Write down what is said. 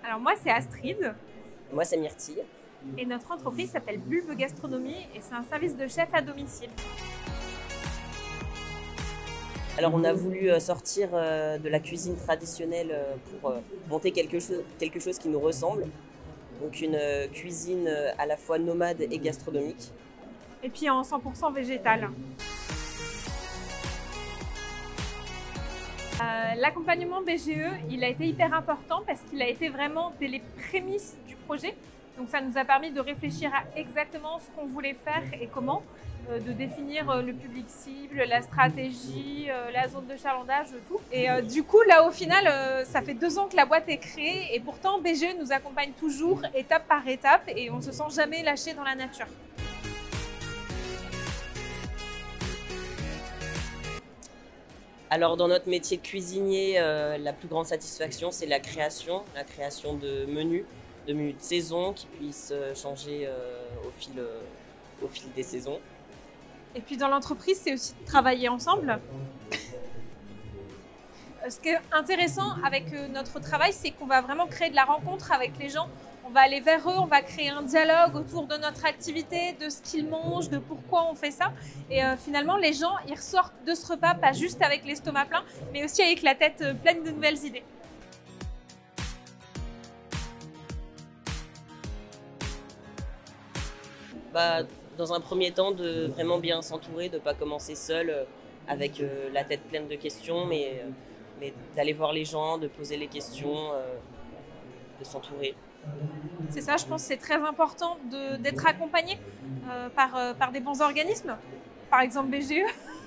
Alors moi, c'est Astrid Moi, c'est Myrtille. et notre entreprise s'appelle Bulbe Gastronomie et c'est un service de chef à domicile. Alors, on a voulu sortir de la cuisine traditionnelle pour monter quelque chose qui nous ressemble. Donc, une cuisine à la fois nomade et gastronomique. Et puis en 100% végétal. L'accompagnement BGE, il a été hyper important parce qu'il a été vraiment dès les prémices du projet. Donc ça nous a permis de réfléchir à exactement ce qu'on voulait faire et comment, de définir le public cible, la stratégie, la zone de chalandage, tout. Et du coup, là au final, ça fait 2 ans que la boîte est créée et pourtant BGE nous accompagne toujours étape par étape et on ne se sent jamais lâché dans la nature. Alors, dans notre métier de cuisinier, la plus grande satisfaction, c'est la création de menus de saison qui puissent changer au fil des saisons. Et puis dans l'entreprise, c'est aussi de travailler ensemble. Ce qui est intéressant avec notre travail, c'est qu'on va vraiment créer de la rencontre avec les gens. On va aller vers eux, on va créer un dialogue autour de notre activité, de ce qu'ils mangent, de pourquoi on fait ça. Et finalement, les gens, ils ressortent de ce repas, pas juste avec l'estomac plein, mais aussi avec la tête pleine de nouvelles idées. Dans un premier temps, de vraiment bien s'entourer, de ne pas commencer seul avec la tête pleine de questions, mais d'aller voir les gens, de poser les questions, de s'entourer. C'est ça, je pense que c'est très important d'être accompagné par des bons organismes, par exemple BGE.